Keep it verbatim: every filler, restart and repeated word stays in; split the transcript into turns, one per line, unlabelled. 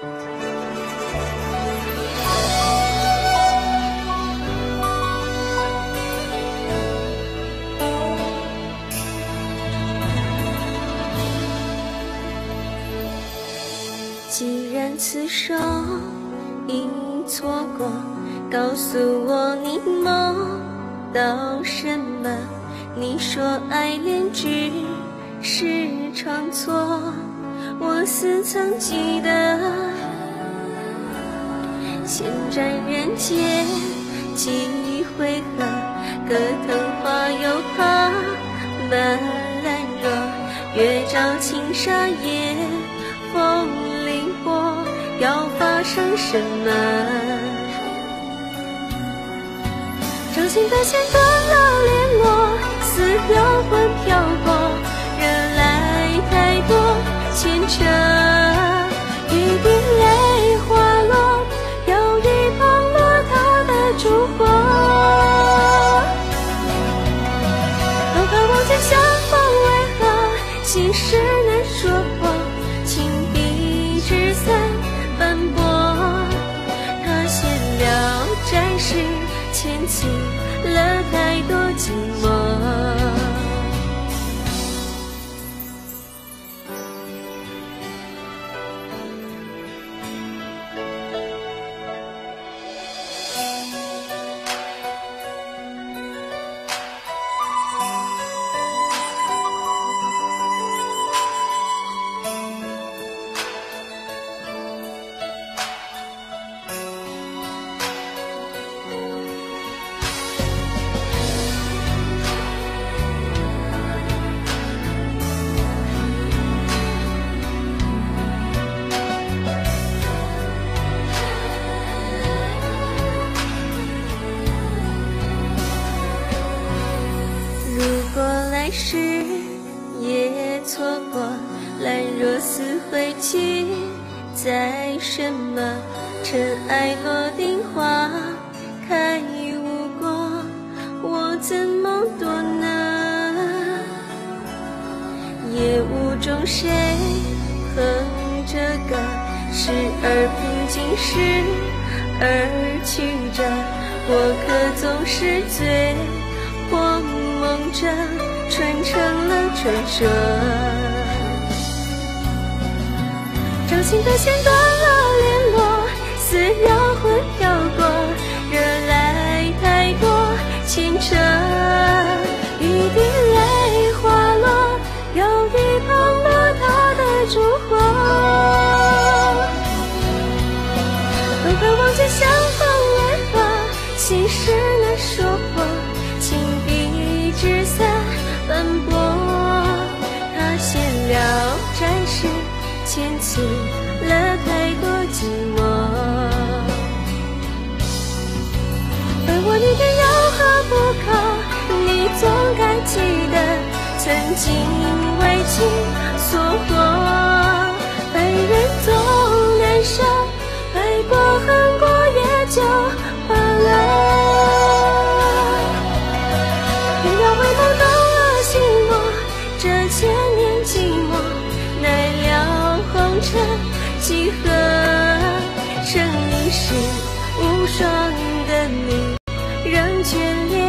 既然此生已错过，告诉我你梦到什么？你说爱恋只是场错，我似曾记得。千盏人间几回合，隔藤花又怕半兰若。月照青纱夜风凌波，要发生什么？掌心的线断了联络，似幽魂飘过，惹来太多牵扯。一滴泪滑落，有一旁落他的烛火。都快忘记相逢为何，心事难说破，情笔纸伞斑驳。他闲聊战事，牵起了太多寂寞。来时也错过，兰若似灰烬在什么？尘埃落定花开无果，我怎么躲呢？夜雾中谁哼着歌，时而平静，时而曲折，我可总是醉或梦着，纯成了传说。掌心的线断了联络，似幽魂飘过，惹来太多牵扯。一滴泪滑落，有一旁落他的烛火。都快忘记相逢为何，心事难说破，情笔纸伞斑驳。他闲聊战事，牵起了太多寂寞。问我你便有何不可，你总该记得曾经为情所惑。爱人总难舍，爱过恨过也就罢了。偏要为梦动了心魔，这千年寂寞，奈了红尘几何？生一世无双的你，仍眷恋。